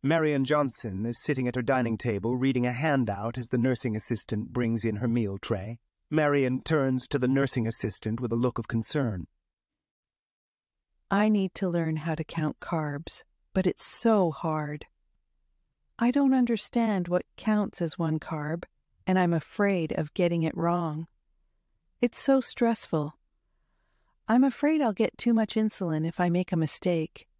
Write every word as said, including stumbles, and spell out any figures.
Marian Johnson is sitting at her dining table reading a handout as the nursing assistant brings in her meal tray. Marian turns to the nursing assistant with a look of concern. I need to learn how to count carbs, but it's so hard. I don't understand what counts as one carb, and I'm afraid of getting it wrong. It's so stressful. I'm afraid I'll get too much insulin if I make a mistake.